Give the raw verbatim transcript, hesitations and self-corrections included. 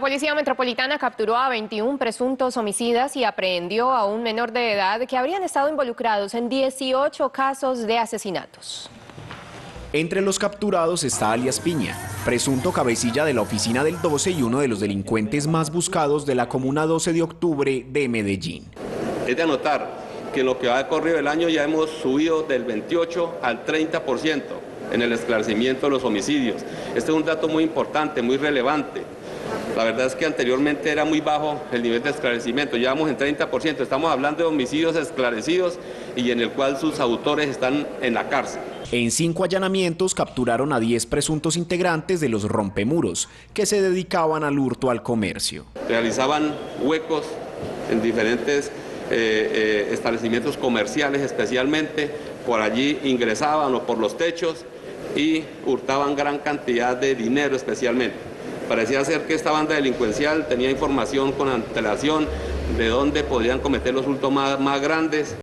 Policía Metropolitana capturó a veintiún presuntos homicidas y aprehendió a un menor de edad que habrían estado involucrados en dieciocho casos de asesinatos. Entre los capturados está alias Piña, presunto cabecilla de la oficina del doce y uno de los delincuentes más buscados de la comuna doce de octubre de Medellín. Es de anotar que en lo que va de corrido del año ya hemos subido del veintiocho al treinta por ciento en el esclarecimiento de los homicidios. Este es un dato muy importante, muy relevante. La verdad es que anteriormente era muy bajo el nivel de esclarecimiento, ya vamos en treinta por ciento, estamos hablando de homicidios esclarecidos y en el cual sus autores están en la cárcel. En cinco allanamientos capturaron a diez presuntos integrantes de los rompemuros, que se dedicaban al hurto al comercio. Realizaban huecos en diferentes eh, eh, establecimientos comerciales especialmente, por allí ingresaban o por los techos y hurtaban gran cantidad de dinero especialmente. Parecía ser que esta banda delincuencial tenía información con antelación de dónde podrían cometer los hurtos más, más grandes